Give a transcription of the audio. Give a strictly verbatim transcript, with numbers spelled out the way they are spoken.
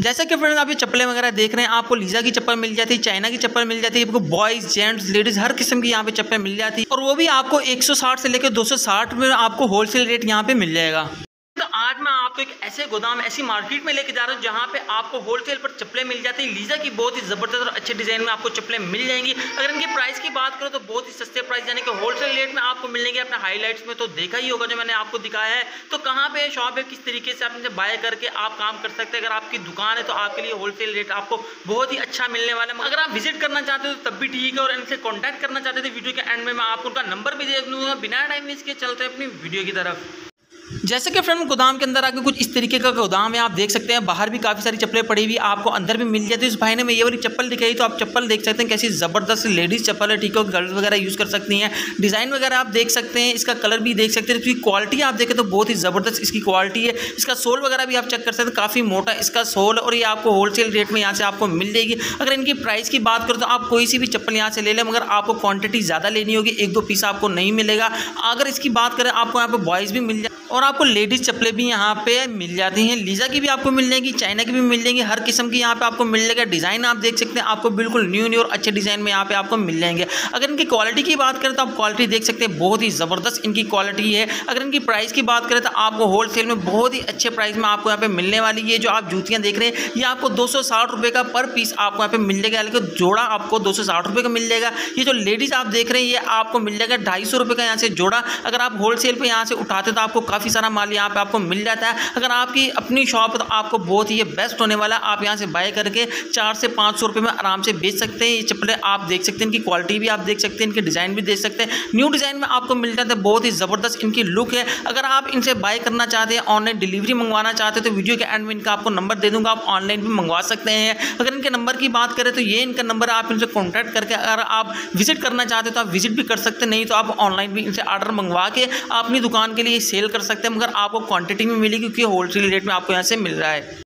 जैसा कि फ्रेंड्स आप ये चप्पलें वगैरह देख रहे हैं, आपको लीजा की चप्पल मिल जाती है, चाइना की चप्पल मिल जाती है, आपको बॉयज़ जेंट्स लेडीज़ हर किस्म की यहाँ पे चप्पल मिल जाती है, और वो भी आपको एक सौ साठ से लेकर दो सौ साठ में आपको होलसेल रेट यहाँ पे मिल जाएगा। तो आज मैं आपको एक ऐसे गोदाम ऐसी मार्केट में लेके जा रहा हूँ जहाँ पे आपको होलसेल पर चप्पलें मिल जाती है। लीजा की बहुत ही ज़बरदस्त और अच्छे डिज़ाइन में आपको चप्पलें मिल जाएंगी। अगर इनकी प्राइस की बात करो तो बहुत ही सस्ते प्राइस यानी कि होलसेल रेट में आपको मिलेंगे। अपने हाईलाइट्स में तो देखा ही होगा जो मैंने आपको दिखाया है। तो कहाँ पे शॉप है, किस तरीके से आप इनसे बाय करके आप काम कर सकते हैं। अगर आपकी दुकान है तो आपके लिए होलसेल रेट आपको बहुत ही अच्छा मिलने वाला है। अगर आप विजिट करना चाहते हो तो तब भी ठीक है, और इनसे कॉन्टैक्ट करना चाहते थे वीडियो के एंड में मैं आपको उनका नंबर भी दे दूँगा। बिना टाइम वेस्ट के चलते हैं अपनी वीडियो की तरफ। जैसे कि फ्रेंड गोदाम के अंदर आके कुछ इस तरीके का गोदाम है, आप देख सकते हैं। बाहर भी काफ़ी सारी चप्पलें पड़ी हुई आपको अंदर भी मिल जाती है। इस भाई ने मैं ये वाली चप्पल दिखाई तो आप चप्पल देख सकते हैं कैसी ज़बरदस्त लेडीज़ चप्पल है, ठीक है। गर्ल्स वगैरह यूज़ कर सकती हैं। डिज़ाइन वगैरह आप देख सकते हैं, इसका कलर भी देख सकते हैं। इसकी क्वालिटी आप देखें तो बहुत ही ज़बरदस्त इसकी क्वालिटी है। इसका सोल वगैरह भी आप चेक कर सकते हैं, काफ़ी मोटा इसका सोल, और ये आपको होलसेल रेट में यहाँ से आपको मिल जाएगी। अगर इनकी प्राइस की बात करो तो आप कोई सी भी चप्पल यहाँ से ले लें, मगर आपको क्वांटिटी ज़्यादा लेनी होगी, एक दो पीस आपको नहीं मिलेगा। अगर इसकी बात करें आपको यहाँ पे बॉयज़ भी मिल जाए और आपको लेडीज़ चप्पलें भी यहाँ पे मिल जाती हैं। लीजा की भी आपको मिल जाएगी, चाइना की भी मिल जाएंगी, हर किस्म की यहाँ पे आपको मिल जाएगा। डिज़ाइन आप देख सकते हैं, आपको बिल्कुल न्यू न्यू और अच्छे डिज़ाइन में यहाँ पे आपको मिल जाएंगे। अगर इनकी क्वालिटी की बात करें तो आप क्वालिटी देख सकते हैं, बहुत ही ज़बरदस्त इनकी क्वालिटी है। अगर इनकी प्राइस की बात करें तो आपको होलसेल में बहुत ही अच्छे प्राइस में आपको यहाँ पे मिलने वाली है। जो आप जूतियाँ देख रहे हैं ये आपको दो सौ साठ रुपये का पर पीस आपको यहाँ पे मिल जाएगा, लेकिन जोड़ा आपको दो सौ साठ रुपये का मिल जाएगा। ये जो लेडीज़ आप देख रहे हैं ये आपको मिल जाएगा ढाई सौ रुपये का यहाँ से जोड़ा। अगर आप होलसेल पर यहाँ से उठाते तो आपको काफ़ी सारा माल यहाँ पे आपको मिल जाता है। अगर आपकी अपनी शॉप है तो आपको बहुत ही ये बेस्ट होने वाला है। आप यहाँ से बाय करके चार से पाँच सौ रुपये में आराम से बेच सकते हैं। ये चप्पलें आप देख सकते हैं, इनकी क्वालिटी भी आप देख सकते हैं, इनके डिज़ाइन भी देख सकते हैं। न्यू डिज़ाइन में आपको मिल जाता है, बहुत ही ज़बरदस्त इनकी लुक है। अगर आप इनसे बाय करना चाहते हैं, ऑनलाइन डिलीवरी मंगवाना चाहते हैं तो वीडियो के एंड में इनका आपको नंबर दे दूँगा, आप ऑनलाइन भी मंगवा सकते हैं। अगर इनके नंबर की बात करें तो ये इनका नंबर, आप इनसे कॉन्टैक्ट करके अगर आप विजिट करना चाहते हैं तो आप विजिट भी कर सकते हैं, नहीं तो आप ऑनलाइन भी इनसे ऑर्डर मंगवा के अपनी दुकान के लिए सेल कर सकते हैं। मगर आपको क्वांटिटी में मिलेगी क्योंकि होलसेल रेट में आपको यहाँ से मिल रहा है।